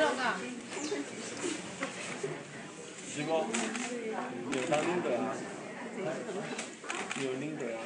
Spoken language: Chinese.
这个有当领队啊，有领队啊。